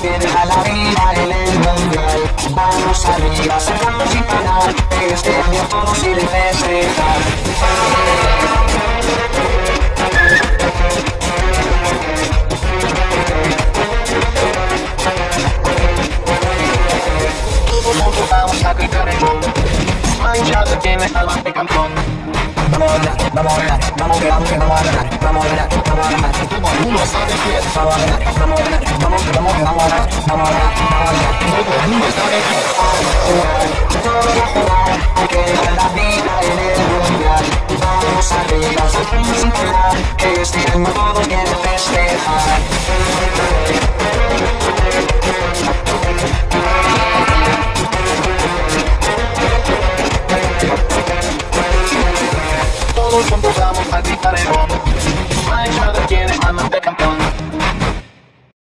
que deja la vida en el mundial. Vamos arriba, sacamos sin parar, este año todos quieren festejar. Todos juntos vamos a gritar el gol, manchado tiene alma de campeón. Vamos a ganar, vamos a ganar, vamos que vamos a ganar, vamos a ganar, vamos a ganar. Todo el mundo está de pie. Vamos a ganar, vamos a ganar, vamos que vamos a ganar, vamos a ganar, vamos a ganar. Todo el mundo está de pie. Todos a jugar, hay que dejar la vida en el mundial. Vamos arriba, seguimos sin parar, que este año todos quieren festejar. Todos juntos vamos a gritar el gol, manchado tiene alma de